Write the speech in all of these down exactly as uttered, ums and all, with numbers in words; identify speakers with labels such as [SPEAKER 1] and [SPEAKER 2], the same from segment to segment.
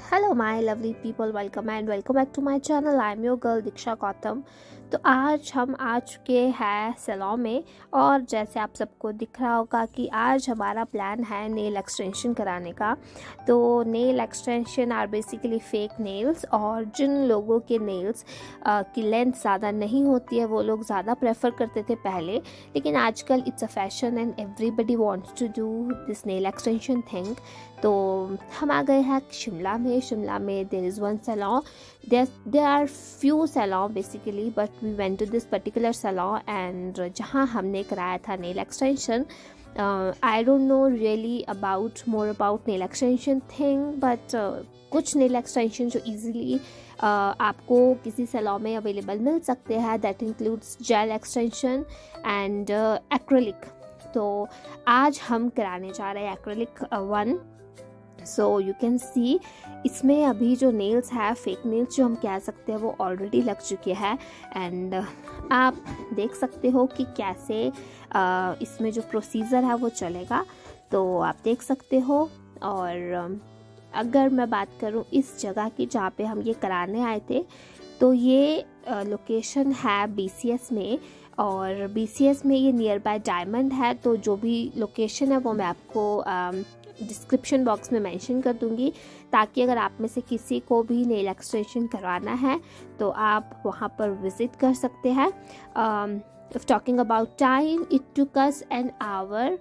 [SPEAKER 1] Hello my lovely people, welcome and welcome back to my channel. I am your girl Diksha Gautam. तो आज हम आ चुके हैं salon में और जैसे आप सबको दिख रहा होगा कि आज हमारा प्लान है नेल एक्सटेंशन कराने का। तो nail extension are basically fake nails, और जिन लोगों के नेल्स की लेंथ ज़्यादा नहीं होती है वो लोग ज़्यादा प्रेफर करते थे पहले, लेकिन आजकल it's a fashion and everybody wants to do this nail extension thing. तो हम आ गए हैं शिमला में। शिमला में there is one salon, there there are few salon basically, but we went to this particular salon and जहाँ हमने कराया था nail extension. I don't know really about more about nail extension thing, but कुछ nail extension जो easily uh, आपको किसी सैलून में अवेलेबल मिल सकते हैं, that includes gel extension and acrylic. तो आज हम कराने जा रहे हैं acrylic one. So you can see इसमें अभी जो नेल्स है, फेक नेल्स जो हम कह सकते हैं, वो ऑलरेडी लग चुके हैं एंड आप देख सकते हो कि कैसे uh, इसमें जो प्रोसीजर है वो चलेगा। तो आप देख सकते हो। और अगर मैं बात करूं इस जगह की जहाँ पे हम ये कराने आए थे, तो ये लोकेशन है बी सी एस में, और बी सी एस में ये नियर बाय डायमंड है। तो जो भी लोकेशन है वो मैं आपको डिस्क्रिप्शन बॉक्स में मेंशन कर दूंगी, ताकि अगर आप में से किसी को भी नेल एक्सटेंशन करवाना है तो आप वहाँ पर विज़िट कर सकते हैं। If talking about time, it took us an hour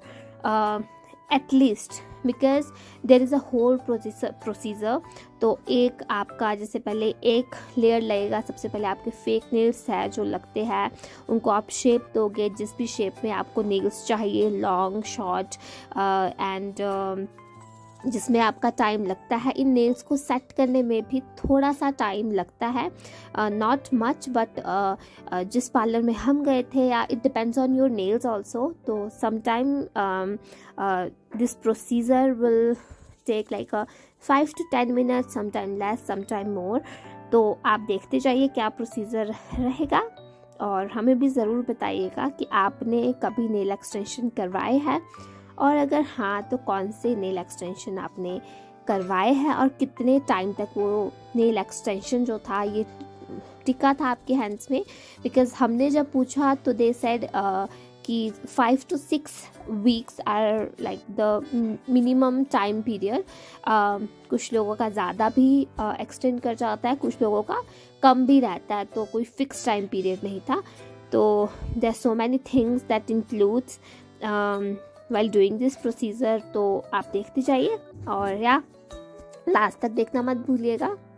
[SPEAKER 1] at least, because there is a whole procedure. तो एक आपका जैसे पहले एक लेयर लगेगा, सबसे पहले आपके फेक नेल्स है जो लगते हैं उनको आप शेप दोगे, जिस भी शेप में आपको नेल्स चाहिए, लॉन्ग, शॉर्ट एंड जिसमें आपका टाइम लगता है। इन नेल्स को सेट करने में भी थोड़ा सा टाइम लगता है, नॉट मच, बट जिस पार्लर में हम गए थे, या it depends on your nails also. तो sometime this procedure will take like a five to ten minutes, sometime less, sometime more. तो आप देखते जाइए क्या प्रोसीजर रहेगा, और हमें भी ज़रूर बताइएगा कि आपने कभी नेल एक्सटेंशन करवाए हैं, और अगर हाँ तो कौन से नेल एक्सटेंशन आपने करवाए हैं और कितने टाइम तक वो नेल एक्सटेंशन जो था ये टिका था आपके हैंड्स में। बिकॉज हमने जब पूछा तो दे सेड कि five to six weeks are like the minimum time period. कुछ लोगों का ज़्यादा भी एक्सटेंड uh, कर जाता है, कुछ लोगों का कम भी रहता है, तो कोई फिक्स टाइम पीरियड नहीं था। तो there are so many things that includes while doing this procedure। तो आप देखते जाइए और या लास्ट तक देखना मत भूलिएगा।